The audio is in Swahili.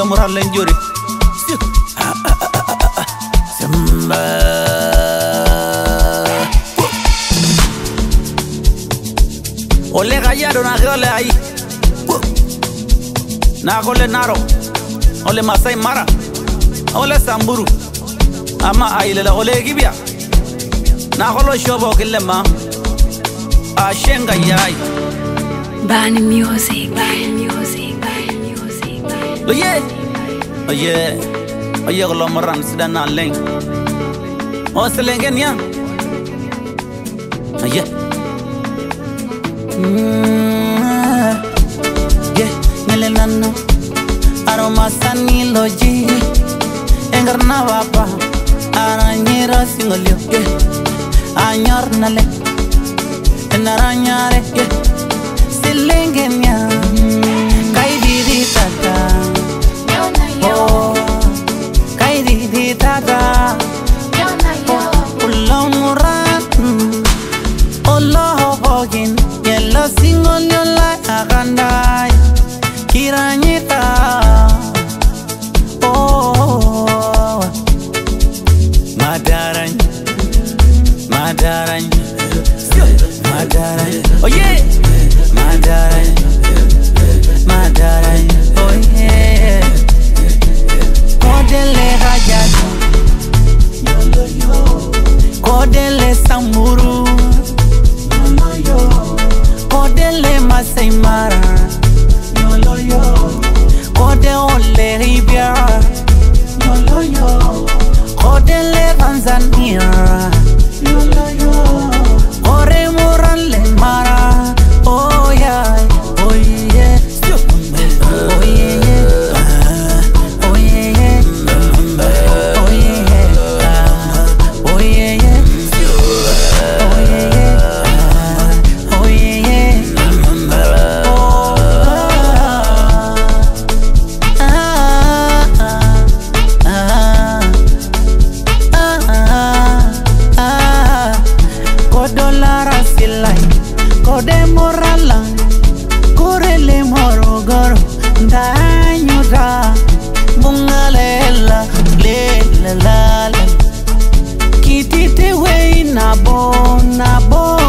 moral lenjuri Simba Ole gayado na gole ai Na gole naro Ole Masai Mara Ole Samburu Ama ailela ole gibia Na golo shobo kilema Ashenga yai Bani music, Bani music, Bani music, Bani music. Oh yeah, oh yeah, oh yeah, kalau meran sudah naleng. Oh selengen ya, oh yeah. Yeah, ngelenano, aroma sani loji, engar na bapa, aranyera singolio, yeah, anyor nale, enaranyare, yeah, selengen ya. Single your life agandai kiranyita oh madaran madaran madaran oh yeah madaran madaran oh yeah kodele hajatu kodele samuru Kodele Masai Mara Kode ole Libya Kodele Tanzania Kore Morale Mara Oh yeah, oh yeah Oh yeah, oh yeah Oh yeah, oh yeah Kode morala, korele morogoro, danyuda, bungalela, le la la, kitite we nabo,